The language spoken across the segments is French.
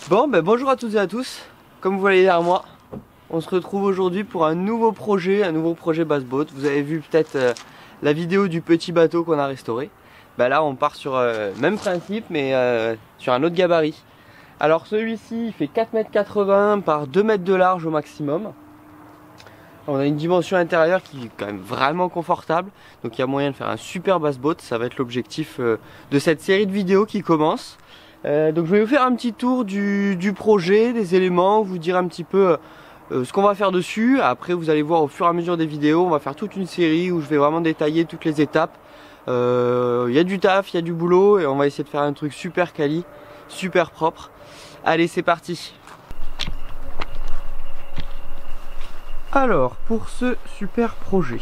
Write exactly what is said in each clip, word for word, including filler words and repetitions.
Bon ben bonjour à toutes et à tous, comme vous voyez derrière moi, on se retrouve aujourd'hui pour un nouveau projet, un nouveau projet basse-boat. Vous avez vu peut-être euh, la vidéo du petit bateau qu'on a restauré. Ben là on part sur euh, même principe mais euh, sur un autre gabarit. Alors celui-ci il fait quatre mètres quatre-vingts par deux mètres de large au maximum. On a une dimension intérieure qui est quand même vraiment confortable, donc il y a moyen de faire un super basse-boat. Ça va être l'objectif euh, de cette série de vidéos qui commence. Euh, donc je vais vous faire un petit tour du, du projet, des éléments, vous dire un petit peu euh, ce qu'on va faire dessus. Après vous allez voir au fur et à mesure des vidéos, on va faire toute une série où je vais vraiment détailler toutes les étapes. Il euh, y a du taf, il y a du boulot et on va essayer de faire un truc super quali, super propre. Allez c'est parti. Alors pour ce super projet,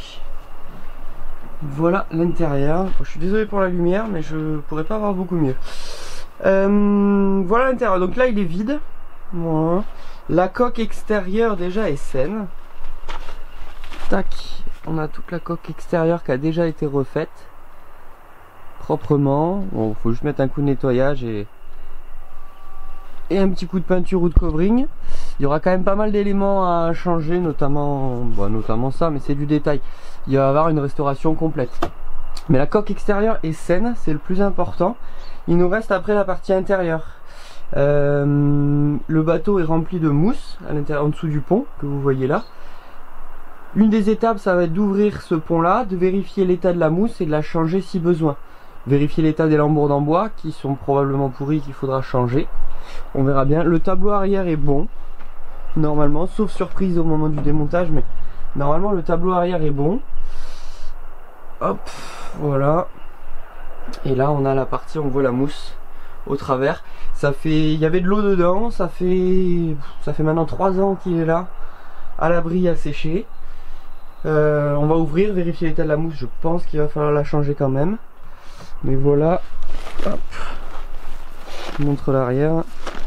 voilà l'intérieur. Je suis désolé pour la lumière mais je pourrais pas avoir beaucoup mieux. Euh, voilà l'intérieur, donc là il est vide. Voilà. La coque extérieure déjà est saine. Tac, on a toute la coque extérieure qui a déjà été refaite proprement. Bon, faut juste mettre un coup de nettoyage et et un petit coup de peinture ou de covering. Il y aura quand même pas mal d'éléments à changer, notamment bon, notamment ça, mais c'est du détail. Il va y avoir une restauration complète. Mais la coque extérieure est saine, c'est le plus important. Il nous reste après la partie intérieure. Euh, le bateau est rempli de mousse à l'intérieur, en dessous du pont que vous voyez là. Une des étapes, ça va être d'ouvrir ce pont là, de vérifier l'état de la mousse et de la changer si besoin. Vérifier l'état des lambourdes en bois qui sont probablement pourris, qu'il faudra changer. On verra bien. Le tableau arrière est bon, normalement, sauf surprise au moment du démontage, mais normalement le tableau arrière est bon. Hop, voilà. Et là on a la partie, on voit la mousse au travers. Ça fait, il y avait de l'eau dedans, ça fait ça fait maintenant trois ans qu'il est là, à l'abri, à sécher. Euh, on va ouvrir, vérifier l'état de la mousse. Je pense qu'il va falloir la changer quand même. Mais voilà. Hop. Je montre l'arrière.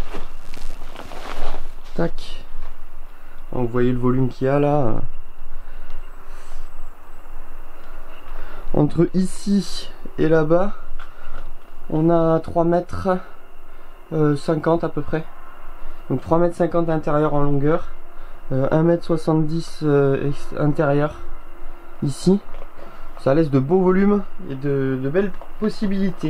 Tac. Donc, vous voyez le volume qu'il y a là. Entre ici et là-bas, on a trois mètres cinquante à peu près. Donc trois mètres cinquante intérieur en longueur, euh, un mètre soixante-dix euh, intérieur ici. Ça laisse de beaux volumes et de, de belles possibilités.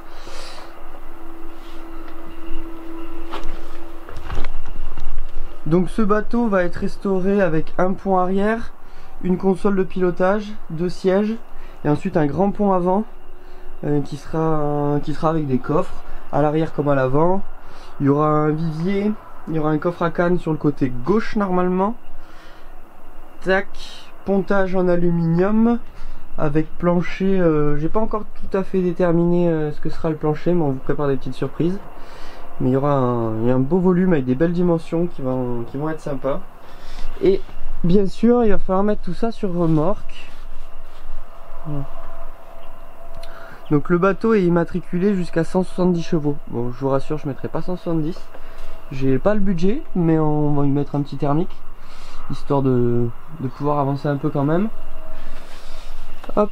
Donc ce bateau va être restauré avec un pont arrière, une console de pilotage, deux sièges et ensuite un grand pont avant euh, qui sera euh, qui sera avec des coffres à l'arrière comme à l'avant. Il y aura un vivier, il y aura un coffre à canne sur le côté gauche normalement. Tac, pontage en aluminium avec plancher. Euh, j'ai pas encore tout à fait déterminé euh, ce que sera le plancher, mais on vous prépare des petites surprises. Mais il y aura un, il y a un beau volume avec des belles dimensions qui vont, qui vont être sympas. Et bien sûr, il va falloir mettre tout ça sur remorque. Voilà. Donc le bateau est immatriculé jusqu'à cent soixante-dix chevaux. Bon, je vous rassure, je ne mettrai pas cent soixante-dix. J'ai pas le budget, mais on va y mettre un petit thermique, histoire de, de pouvoir avancer un peu quand même. Hop.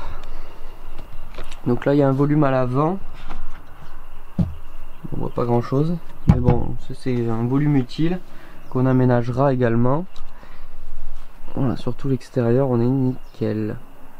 Donc là, il y a un volume à l'avant. On voit pas grand chose, mais bon, c'est un volume utile qu'on aménagera également. Voilà, surtout l'extérieur, on est nickel.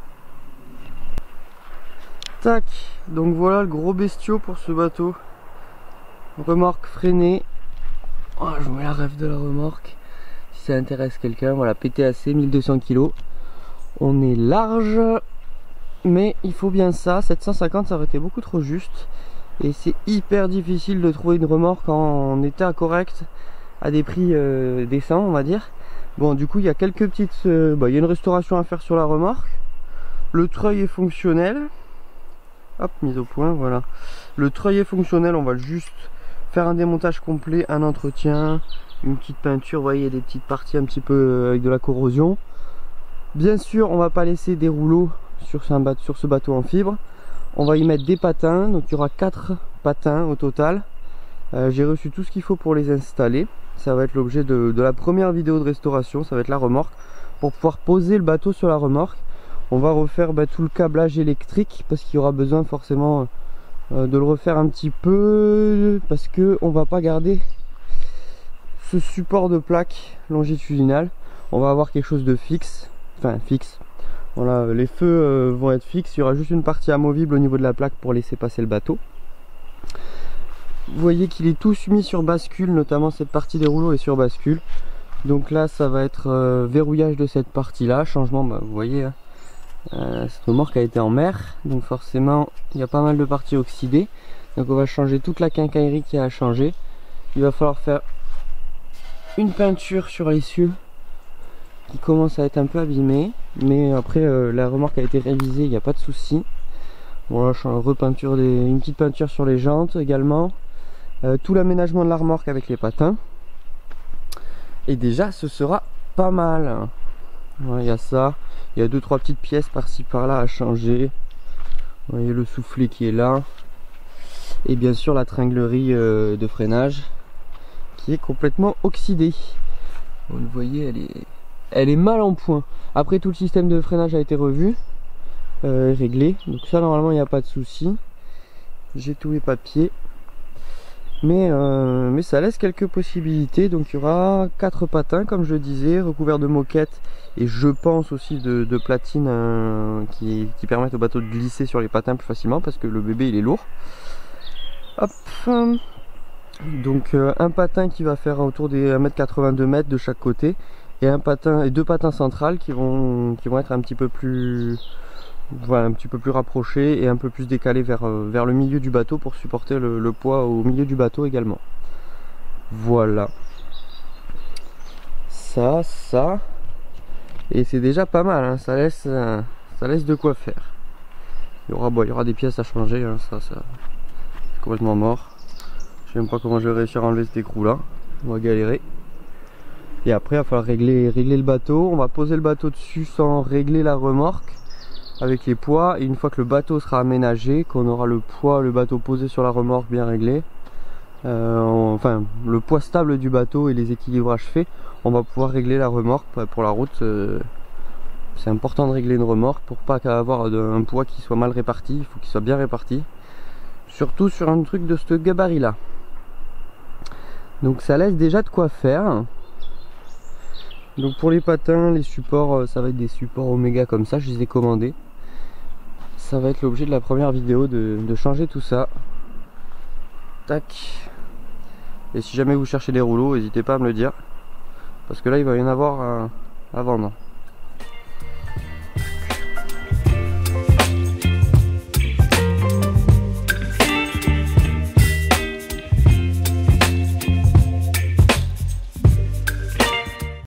Tac, donc voilà le gros bestiau pour ce bateau. Remorque freinée. Oh, je vous mets la ref de la remorque si ça intéresse quelqu'un. Voilà, P T A C mille deux cents kilos. On est large, mais il faut bien ça. sept cent cinquante, ça aurait été beaucoup trop juste. Et c'est hyper difficile de trouver une remorque en état correct à des prix euh, décents, on va dire. Bon, du coup, il y a quelques petites... Euh, bah, il y a une restauration à faire sur la remorque. Le treuil est fonctionnel. Hop, mise au point, voilà. Le treuil est fonctionnel, on va juste faire un démontage complet, un entretien, une petite peinture. Vous voyez, il y a des petites parties un petit peu avec de la corrosion. Bien sûr, on va pas laisser des rouleaux sur ce, sur ce bateau en fibre. On va y mettre des patins, donc il y aura quatre patins au total. Euh, J'ai reçu tout ce qu'il faut pour les installer. Ça va être l'objet de, de la première vidéo de restauration, ça va être la remorque. Pour pouvoir poser le bateau sur la remorque, on va refaire bah, tout le câblage électrique parce qu'il y aura besoin forcément euh, de le refaire un petit peu parce que on va pas garder ce support de plaque longitudinal. On va avoir quelque chose de fixe, enfin fixe. Voilà, les feux euh, vont être fixes. Il y aura juste une partie amovible au niveau de la plaque pour laisser passer le bateau. Vous voyez qu'il est tout mis sur bascule, notamment cette partie des rouleaux est sur bascule. Donc là ça va être euh, verrouillage de cette partie là, changement, bah, vous voyez hein, euh, cette remorque a été en mer, donc forcément il y a pas mal de parties oxydées. Donc on va changer toute la quincaillerie qui a à changer. Il va falloir faire une peinture sur l'essieu qui commence à être un peu abîmée, mais après euh, la remorque a été révisée, il n'y a pas de souci. Voilà, je repeinture des, une petite peinture sur les jantes également. Euh, tout l'aménagement de la remorque avec les patins, et déjà ce sera pas mal. Il y a ça, il y a deux trois petites pièces par-ci par-là à changer. Vous voyez le soufflet qui est là, et bien sûr la tringlerie euh, de freinage qui est complètement oxydée. Vous le voyez, elle est, elle est mal en point. Après tout le système de freinage a été revu, euh, réglé, donc ça normalement il n'y a pas de souci. J'ai tous les papiers. Mais, euh, mais ça laisse quelques possibilités. Donc il y aura quatre patins comme je le disais, recouverts de moquettes et je pense aussi de, de platines euh, qui, qui permettent au bateau de glisser sur les patins plus facilement parce que le bébé il est lourd. Hop. Donc euh, un patin qui va faire autour des un mètre quatre-vingt-deux mètres de chaque côté et un patin et deux patins centrales qui vont qui vont être un petit peu plus voilà, un petit peu plus rapproché et un peu plus décalé vers, euh, vers le milieu du bateau pour supporter le, le poids au milieu du bateau également. Voilà. Ça, ça. Et c'est déjà pas mal, hein. Ça laisse, euh, ça laisse de quoi faire. Il y aura, bon, il y aura des pièces à changer, hein. Ça, ça c'est complètement mort. Je sais même pas comment je vais réussir à enlever cet écrou là. On va galérer. Et après, il va falloir régler, régler le bateau. On va poser le bateau dessus sans régler la remorque avec les poids, et une fois que le bateau sera aménagé, qu'on aura le poids, le bateau posé sur la remorque bien réglé, euh, on, enfin le poids stable du bateau et les équilibrages faits, on va pouvoir régler la remorque pour la route. Euh, c'est important de régler une remorque pour pas avoir un poids qui soit mal réparti, il faut qu'il soit bien réparti, surtout sur un truc de ce gabarit là. Donc ça laisse déjà de quoi faire. Donc pour les patins, les supports, ça va être des supports Omega comme ça, je les ai commandés. Ça va être l'objet de la première vidéo, de, de changer tout ça. Tac. Et si jamais vous cherchez des rouleaux, n'hésitez pas à me le dire, parce que là il va y en avoir à, à vendre.